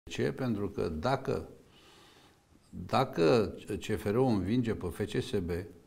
Ce? Pentru că dacă CFR-ul învinge pe FCSB,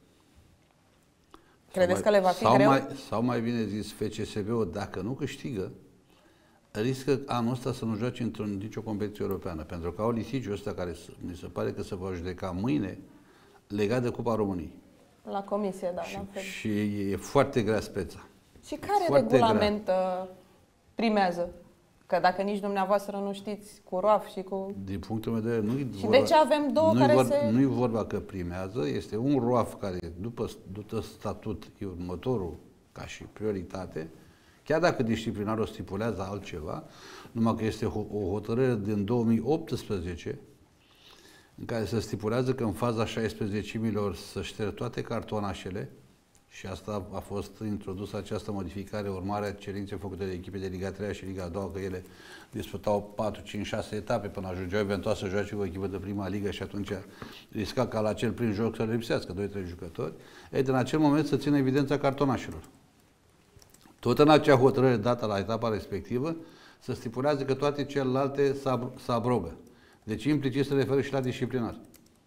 credeți că le va fi greu? Sau mai bine zis, FCSB-ul, dacă nu câștigă, riscă anul ăsta să nu joace nicio competiție europeană. Pentru că au litigiul ăsta care mi se pare că se va judeca mâine legat de Cupa României. La comisie, da. Și e foarte grea speța. Și care regulament primează? Că dacă nici dumneavoastră nu știți cu ROAF și cu... Din punctul meu de vedere, nu-i și vorba, de ce avem două care se... Nu-i vorba că primează, este un ROAF care, după statut, e următorul ca și prioritate, chiar dacă disciplinarul stipulează altceva, numai că este o hotărâre din 2018 în care se stipulează că în faza 16.000 să șterg toate cartonașele și asta a fost introdusă această modificare urmare a cerinței făcute de echipe de Liga 3 și Liga 2, că ele disputau 4, 5, 6 etape până ajungeau eventual să joace cu o echipă de prima ligă și atunci risca ca la acel prim joc să le lipsească 2-3 jucători. Ei, din acel moment să țină evidența cartonașelor. Tot în acea hotărâre dată la etapa respectivă, se stipulează că toate celelalte se abrogă. Deci implicit se referă și la disciplinar.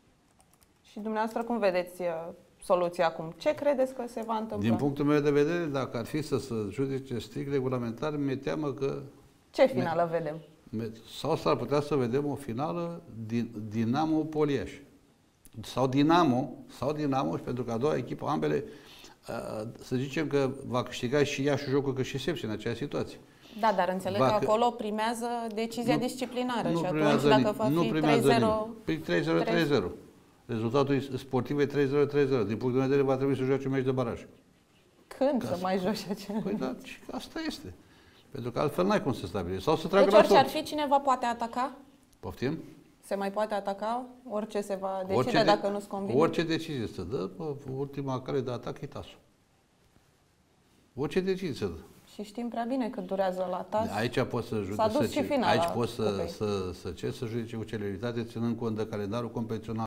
Și dumneavoastră cum vedeți soluția acum? Ce credeți că se va întâmpla? Din punctul meu de vedere, dacă ar fi să se judece strict regulamentar, mi-e teamă că... Ce finală vedem? Sau s-ar putea să vedem o finală Dinamo-Poliaș. Sau Dinamo, și pentru că a doua echipă, ambele, să zicem că va câștiga și ea și jocul, că și Sepsi în acea situație. Da, dar înțeleg că acolo primează decizia disciplinară și atunci dacă va fi 3-0... 3-0-3-0. Rezultatul sportiv e 3-0-3-0. Din punct de vedere, va trebui să joace un meci de baraj. Când să mai joci acela? Păi da, asta este. Pentru că altfel n-ai cum să stabilești. Sau să tragă deci orice ar fi, cineva poate ataca? Poftim? Se mai poate ataca? Orice se va decide dacă nu-ți convine? Orice decizie se dă, ultima cale de atac e TAS-ul. Orice decizie se dă. Și știm prea bine că durează la TAS. Aici poți să judece, aici poți să judece cu celeritate, ținând cont de calendarul competițional.